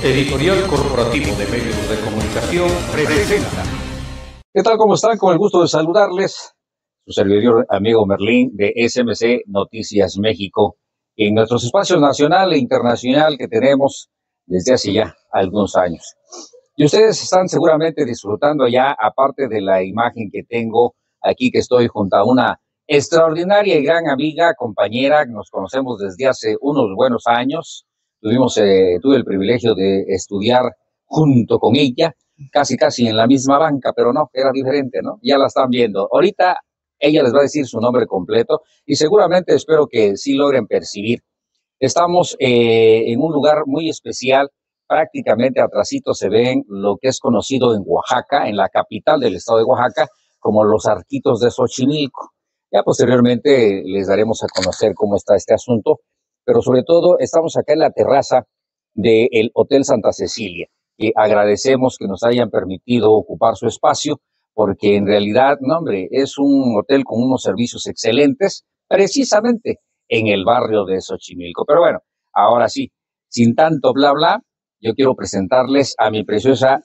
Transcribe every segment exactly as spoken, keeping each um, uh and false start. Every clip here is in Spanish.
Editorial Corporativo de Medios de Comunicación presenta. ¿Qué tal? ¿Cómo están? Con el gusto de saludarles. Su servidor amigo Merlín de S M C Noticias México, en nuestros espacios nacional e internacional que tenemos desde hace ya algunos años. Y ustedes están seguramente disfrutando ya, aparte de la imagen que tengo aquí, que estoy junto a una extraordinaria y gran amiga, compañera, que nos conocemos desde hace unos buenos años. Tuvimos, eh, tuve el privilegio de estudiar junto con ella, casi casi en la misma banca, pero no, era diferente, ¿no? Ya la están viendo. Ahorita ella les va a decir su nombre completo y seguramente espero que sí logren percibir. Estamos eh, en un lugar muy especial, prácticamente atrasito se ven lo que es conocido en Oaxaca, en la capital del estado de Oaxaca, como los Arquitos de Xochimilco. Ya posteriormente les daremos a conocer cómo está este asunto, pero sobre todo estamos acá en la terraza del Hotel Santa Cecilia, y agradecemos que nos hayan permitido ocupar su espacio, porque en realidad, no hombre, es un hotel con unos servicios excelentes, precisamente en el barrio de Xochimilco. Pero bueno, ahora sí, sin tanto bla bla, yo quiero presentarles a mi preciosa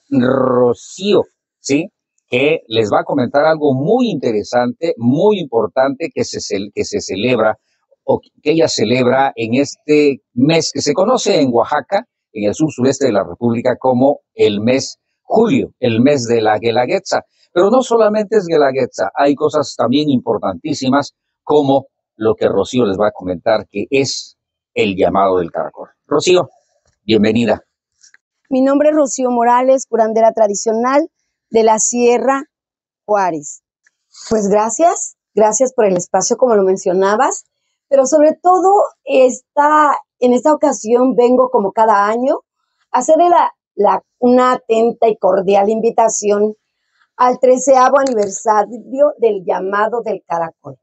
Rocío, ¿sí? Que les va a comentar algo muy interesante, muy importante que se, que se celebra o que ella celebra en este mes que se conoce en Oaxaca, en el sur sureste de la República, como el mes julio, el mes de la Guelaguetza. Pero no solamente es Guelaguetza, hay cosas también importantísimas como lo que Rocío les va a comentar, que es el llamado del caracol. Rocío, bienvenida. Mi nombre es Rocío Morales, curandera tradicional de la Sierra Juárez. Pues gracias, gracias por el espacio, como lo mencionabas, pero sobre todo esta, en esta ocasión vengo como cada año a hacerle la, la, una atenta y cordial invitación al treceavo aniversario del llamado del caracol.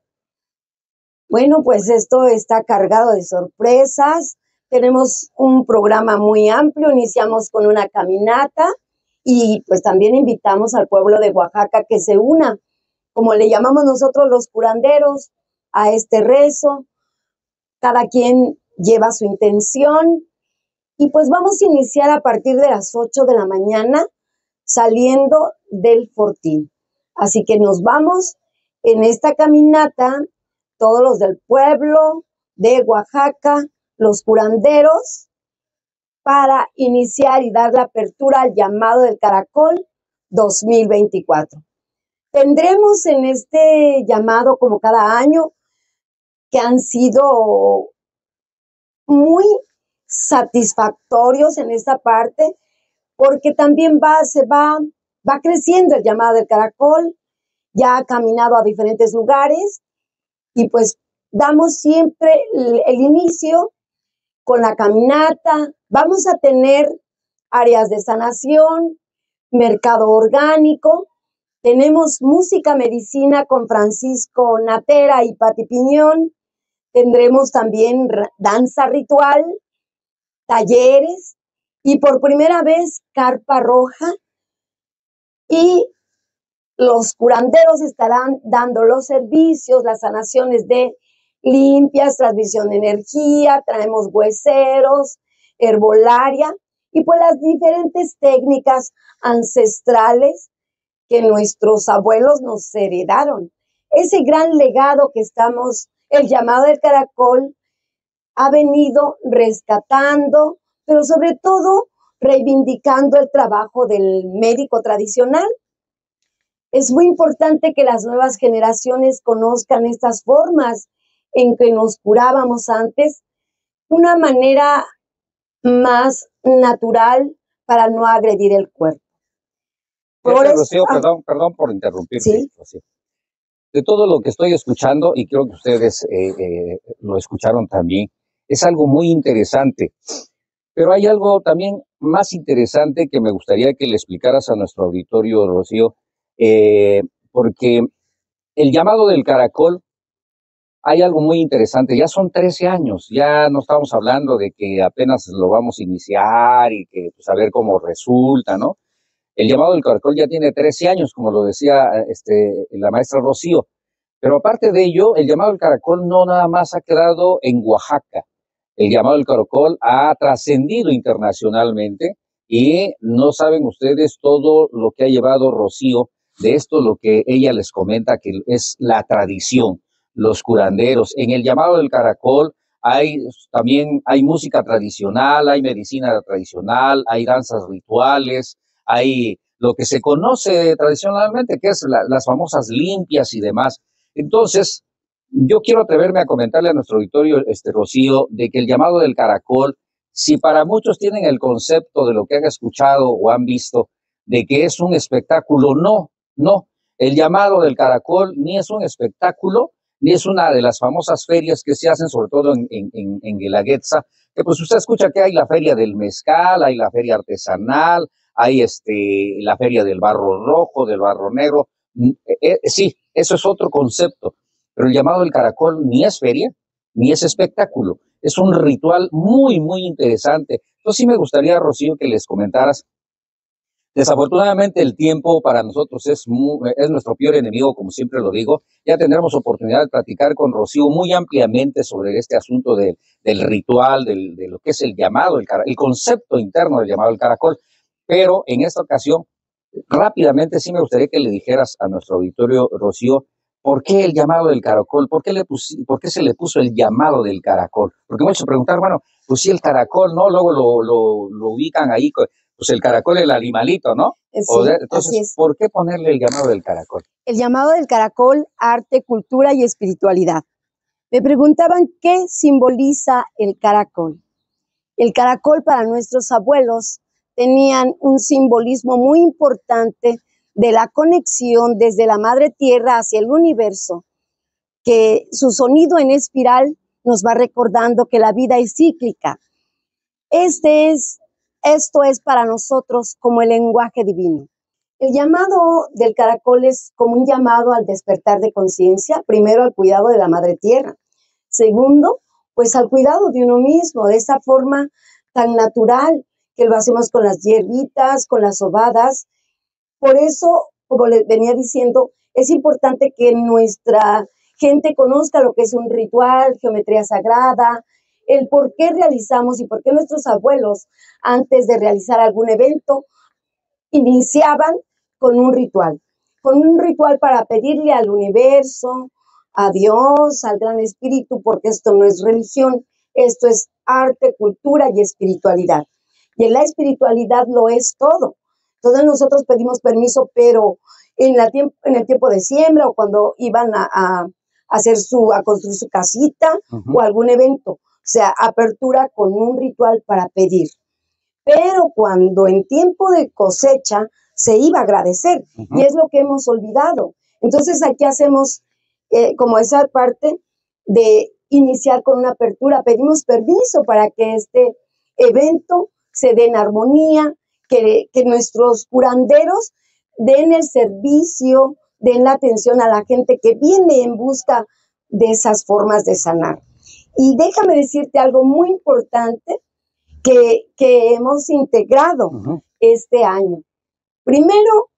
Bueno, pues esto está cargado de sorpresas. Tenemos un programa muy amplio, iniciamos con una caminata y pues también invitamos al pueblo de Oaxaca que se una, como le llamamos nosotros los curanderos, a este rezo. Cada quien lleva su intención y pues vamos a iniciar a partir de las ocho de la mañana saliendo del Fortín. Así que nos vamos en esta caminata, todos los del pueblo de Oaxaca, los curanderos, para iniciar y dar la apertura al llamado del caracol dos mil veinticuatro. Tendremos en este llamado, como cada año, que han sido muy satisfactorios en esta parte, porque también va, se va, va creciendo el llamado del caracol, ya ha caminado a diferentes lugares, y pues damos siempre el, el inicio con la caminata. Vamos a tener áreas de sanación, mercado orgánico, tenemos música medicina con Francisco Natera y Pati Piñón, tendremos también danza ritual, talleres y por primera vez carpa roja, y los curanderos estarán dando los servicios, las sanaciones de limpias, transmisión de energía, traemos hueseros, herbolaria y pues las diferentes técnicas ancestrales que nuestros abuelos nos heredaron. Ese gran legado que estamos, el llamado del caracol, ha venido rescatando, pero sobre todo reivindicando el trabajo del médico tradicional. Es muy importante que las nuevas generaciones conozcan estas formas en que nos curábamos antes, una manera más natural para no agredir el cuerpo. Por eso, Rocío, ah, perdón, perdón por interrumpirte, ¿sí? Rocío. De todo lo que estoy escuchando, y creo que ustedes eh, eh, lo escucharon también, es algo muy interesante. Pero hay algo también más interesante que me gustaría que le explicaras a nuestro auditorio, Rocío, eh, porque el llamado del caracol, hay algo muy interesante, ya son trece años, ya no estamos hablando de que apenas lo vamos a iniciar y que pues, a ver cómo resulta, ¿no? El llamado del caracol ya tiene trece años, como lo decía este, la maestra Rocío, pero aparte de ello, el llamado del caracol no nada más ha quedado en Oaxaca, el llamado del caracol ha trascendido internacionalmente Y no saben ustedes todo lo que ha llevado Rocío de esto, lo que ella les comenta, que es la tradición, los curanderos. En el llamado del caracol hay también hay música tradicional, hay medicina tradicional, hay danzas rituales, hay lo que se conoce tradicionalmente, que es la, las famosas limpias y demás. Entonces, yo quiero atreverme a comentarle a nuestro auditorio, este, Rocío, de que el llamado del caracol, si para muchos tienen el concepto de lo que han escuchado o han visto, de que es un espectáculo, no, no. El llamado del caracol ni es un espectáculo, ni es una de las famosas ferias que se hacen, sobre todo en, en, en, en Guelaguetza, que pues usted escucha que hay la feria del mezcal, hay la feria artesanal, hay este, la feria del barro rojo, del barro negro. Eh, eh, sí, eso es otro concepto, pero el llamado del caracol ni es feria, ni es espectáculo. Es un ritual muy, muy interesante. Entonces sí me gustaría, Rocío, que les comentaras. Desafortunadamente el tiempo para nosotros es, muy, es nuestro peor enemigo, como siempre lo digo. Ya tendremos oportunidad de platicar con Rocío muy ampliamente sobre este asunto de, del ritual, del, de lo que es el llamado, el, el concepto interno del llamado del caracol. Pero en esta ocasión, rápidamente sí me gustaría que le dijeras a nuestro auditorio, Rocío, ¿por qué el llamado del caracol? ¿Por qué, le pusi, ¿Por qué se le puso el llamado del caracol? Porque muchos se preguntan, bueno, pues sí, el caracol, ¿no? Luego lo, lo, lo ubican ahí, pues el caracol, el animalito, ¿no? Sí, o sea, entonces, ¿por qué ponerle el llamado del caracol? El llamado del caracol, arte, cultura y espiritualidad. Me preguntaban qué simboliza el caracol. El caracol para nuestros abuelos tenían un simbolismo muy importante de la conexión desde la madre tierra hacia el universo, que su sonido en espiral nos va recordando que la vida es cíclica. Este es, esto es para nosotros como el lenguaje divino. El llamado del caracol es como un llamado al despertar de conciencia, primero al cuidado de la madre tierra, segundo, pues al cuidado de uno mismo, de esa forma tan natural que lo hacemos con las hierbitas, con las sobadas. Por eso, como les venía diciendo, es importante que nuestra gente conozca lo que es un ritual, geometría sagrada, el por qué realizamos y por qué nuestros abuelos, antes de realizar algún evento, iniciaban con un ritual, con un ritual para pedirle al universo, a Dios, al Gran Espíritu, porque esto no es religión, esto es arte, cultura y espiritualidad. Y en la espiritualidad lo es todo. Entonces nosotros pedimos permiso, pero en, la tiemp en el tiempo de siembra o cuando iban a, a, hacer su, a construir su casita uh-huh. o algún evento, o sea, apertura con un ritual para pedir. Pero cuando en tiempo de cosecha se iba a agradecer, uh-huh. y es lo que hemos olvidado. Entonces aquí hacemos eh, como esa parte de iniciar con una apertura, pedimos permiso para que este evento se dé en armonía, que, que nuestros curanderos den el servicio, den la atención a la gente que viene en busca de esas formas de sanar. Y déjame decirte algo muy importante que, que hemos integrado uh-huh. este año. Primero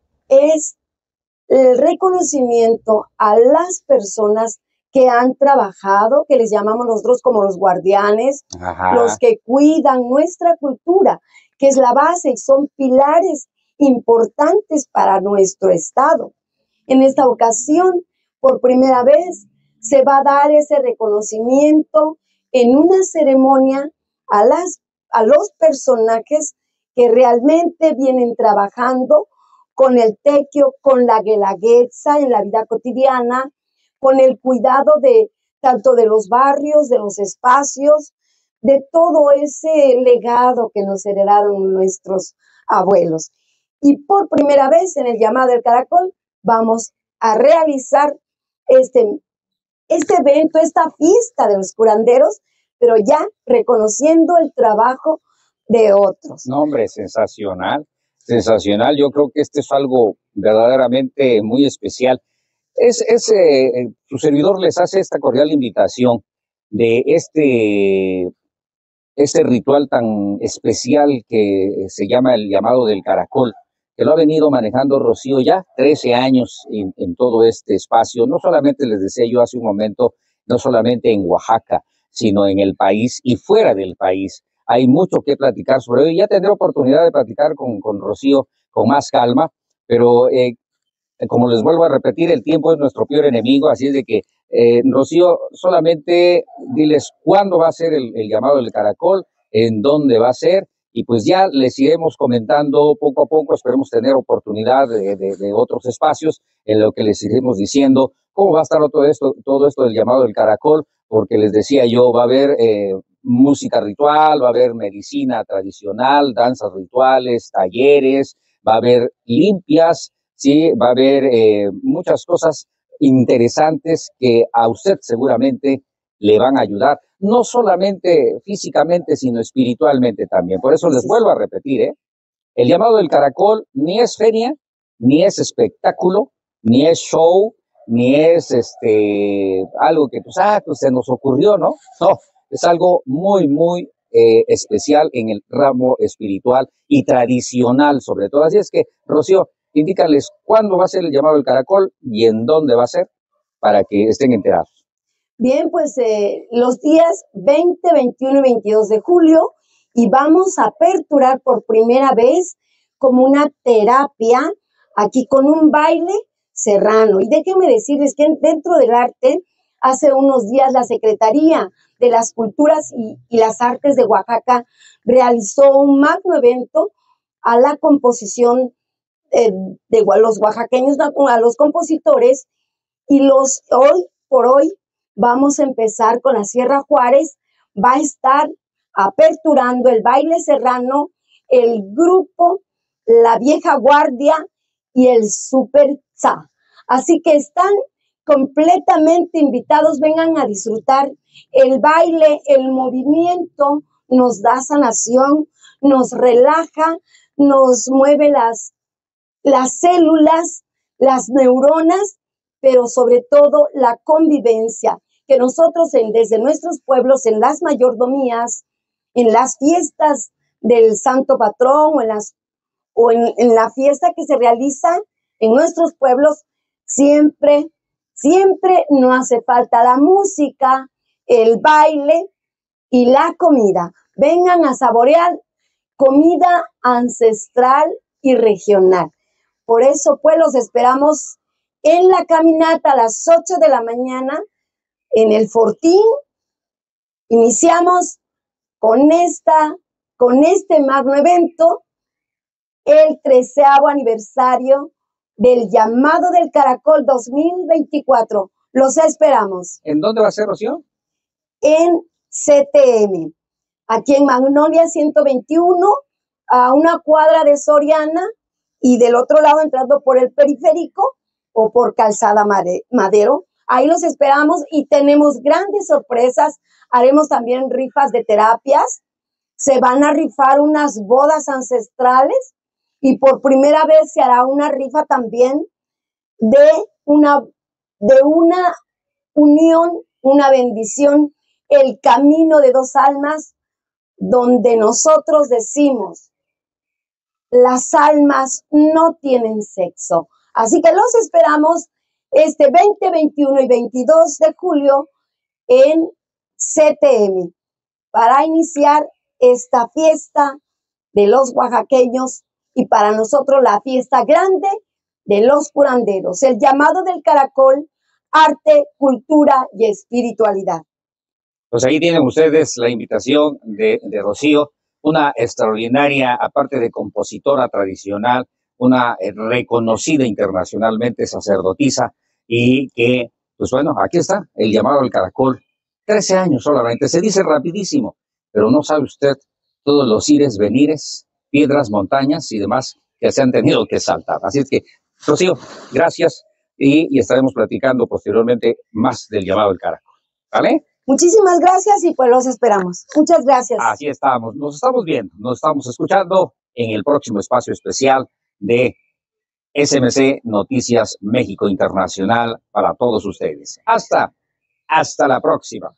es el reconocimiento a las personas que han trabajado, que les llamamos nosotros como los guardianes, Ajá. los que cuidan nuestra cultura, que es la base y son pilares importantes para nuestro estado. En esta ocasión, por primera vez, se va a dar ese reconocimiento en una ceremonia a, las, a los personajes que realmente vienen trabajando con el tequio, con la guelaguetza en la vida cotidiana, con el cuidado de tanto de los barrios, de los espacios, de todo ese legado que nos heredaron nuestros abuelos. Y por primera vez en el llamado del caracol vamos a realizar este, este evento, esta fiesta de los curanderos, pero ya reconociendo el trabajo de otros. No, hombre, sensacional, sensacional. Yo creo que este es algo verdaderamente muy especial. Es, es eh, su servidor les hace esta cordial invitación de este, este ritual tan especial que se llama el llamado del caracol, que lo ha venido manejando Rocío ya trece años en, en todo este espacio. No solamente, les decía yo hace un momento, no solamente en Oaxaca, sino en el país y fuera del país. hay mucho que platicar sobre ello. Ya tendré oportunidad de platicar con, con Rocío con más calma, pero eh, como les vuelvo a repetir, el tiempo es nuestro peor enemigo, así es de que, eh, Rocío, solamente diles cuándo va a ser el, el llamado del caracol, en dónde va a ser, y pues ya les iremos comentando poco a poco. Esperemos tener oportunidad de, de, de otros espacios en lo que les iremos diciendo cómo va a estar todo esto, todo esto del llamado del caracol, porque les decía yo, va a haber eh, música ritual, va a haber medicina tradicional, danzas rituales, talleres, va a haber limpias, sí, va a haber eh, muchas cosas interesantes que a usted seguramente le van a ayudar, no solamente físicamente, sino espiritualmente también. Por eso les vuelvo a repetir, ¿eh? El llamado del caracol ni es feria, ni es espectáculo, ni es show, ni es este algo que pues, ah, pues se nos ocurrió, ¿no? No, es algo muy, muy eh, especial en el ramo espiritual y tradicional sobre todo. Así es que, Rocío, indícales cuándo va a ser el llamado del caracol y en dónde va a ser para que estén enterados. Bien, pues eh, los días veinte, veintiuno y veintidós de julio, y vamos a aperturar por primera vez como una terapia aquí con un baile serrano. Y déjenme decirles que dentro del arte, hace unos días la Secretaría de las Culturas y, y las Artes de Oaxaca realizó un magno evento a la composición eh, de los oaxaqueños, a los compositores, y los hoy por hoy vamos a empezar con la Sierra Juárez. Va a estar aperturando el baile serrano, el grupo La Vieja Guardia y el Super Tza. Así que están completamente invitados, vengan a disfrutar el baile, el movimiento nos da sanación, nos relaja, nos mueve las, las células, las neuronas, pero sobre todo la convivencia, que nosotros en, desde nuestros pueblos, en las mayordomías, en las fiestas del Santo Patrón o en, las, o en, en la fiesta que se realiza en nuestros pueblos, siempre, siempre no hace falta la música, el baile y la comida. Vengan a saborear comida ancestral y regional. Por eso, pues, los esperamos en la caminata a las ocho de la mañana en el Fortín. Iniciamos con, esta, con este magno evento, el treceavo aniversario del llamado del caracol dos mil veinticuatro. Los esperamos. ¿En dónde va a ser, Rocío? En C T M, aquí en Magnolia ciento veintiuno, a una cuadra de Soriana, y del otro lado entrando por el periférico o por Calzada Madero. Ahí los esperamos y tenemos grandes sorpresas. Haremos también rifas de terapias. Se van a rifar unas bodas ancestrales y por primera vez se hará una rifa también de una, de una unión, una bendición, el camino de dos almas, donde nosotros decimos, las almas no tienen sexo. Así que los esperamos este veinte, veintiuno y veintidós de julio en C T M para iniciar esta fiesta de los oaxaqueños y para nosotros la fiesta grande de los curanderos, el llamado del caracol, arte, cultura y espiritualidad. Pues ahí tienen ustedes la invitación de, de Rocío, una extraordinaria, aparte de compositora tradicional, una eh, reconocida internacionalmente sacerdotisa, y que, pues bueno, aquí está el llamado al caracol. trece años solamente, se dice rapidísimo, pero no sabe usted todos los ires, venires, piedras, montañas y demás que se han tenido que saltar. Así es que, Rocío, gracias, y, y estaremos platicando posteriormente más del llamado al caracol. ¿Vale? Muchísimas gracias y pues los esperamos. Muchas gracias. Así estamos, nos estamos viendo, nos estamos escuchando en el próximo espacio especial de S M C Noticias México Internacional para todos ustedes. Hasta, hasta la próxima.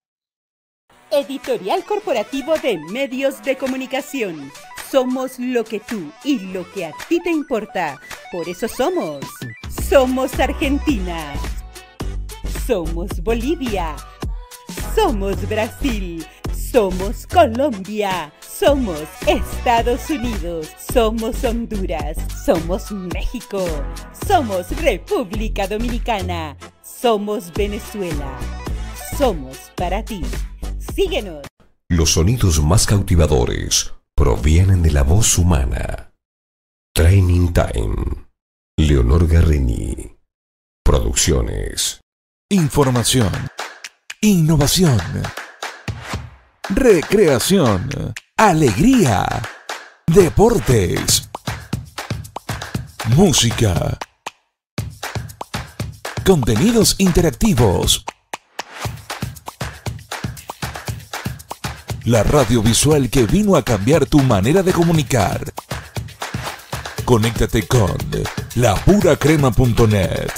Editorial Corporativo de Medios de Comunicación. Somos lo que tú y lo que a ti te importa. Por eso somos. Somos Argentina. Somos Bolivia. Somos Brasil. Somos Colombia, somos Estados Unidos, somos Honduras, somos México, somos República Dominicana, somos Venezuela, somos para ti. Síguenos. Los sonidos más cautivadores provienen de la voz humana. Training Time. Leonor Garrini. Producciones. Información. Innovación. Recreación. Alegría. Deportes. Música. Contenidos interactivos. La radio visual que vino a cambiar tu manera de comunicar. Conéctate con la pura crema punto net.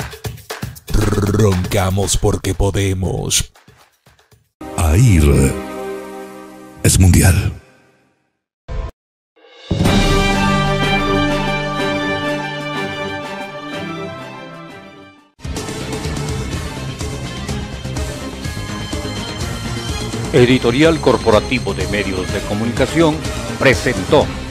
Roncamos porque podemos. AIR es mundial. Editorial Corporativo de Medios de Comunicación presentó